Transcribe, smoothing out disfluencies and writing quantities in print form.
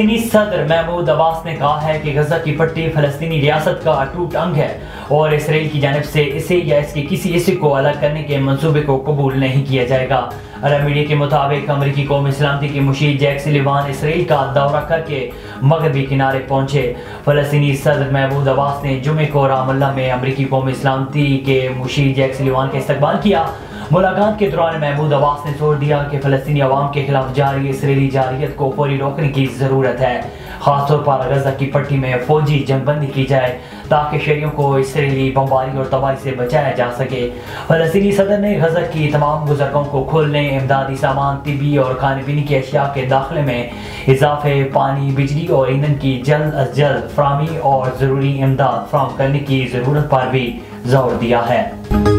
फलस्तीनी सदर महमूद अब्बास ने कहा है कि गजा की पट्टी फलस्तीनी रियासत का अटूट अंग है और इसराइल की जानिब से इसे या इसके किसी हिस्से को अलग करने के मंसूबे को कबूल नहीं किया जाएगा। अरब मीडिया के मुताबिक अमरीकी कौमी सलामती के मुशीर जैक सुलिवान इसराइल का दौरा करके मगरबी किनारे पहुंचे। फलस्तीनी सदर महमूद अब्बास ने जुमे को रामल्ला में अमरीकी कौमी सलामती के मुशीर जैक सुलिवान का इस्तकबाल किया। मुलाकात के दौरान महमूद अब्बास ने जोर दिया कि फलस्तीनी अवाम के खिलाफ जारी इसराइली जारियत को फौरी रोकने की ज़रूरत है, खासतौर पर गजा की पट्टी में फौजी जंगबंदी की जाए ताकि शहरियों को इसराइली बमबारी और तबाही से बचाया जा सके। फलस्तीनी सदर ने गजा की तमाम गुज़रगाहों को खोलने, इमदादी सामान, तिबी और खाने पीने की अशिया के दाखिले में इजाफे, पानी, बिजली और ईंधन की जल्द अज जल्द फराहमी और ज़रूरी इमदाद फराहम करने की ज़रूरत पर भी जोर दिया है।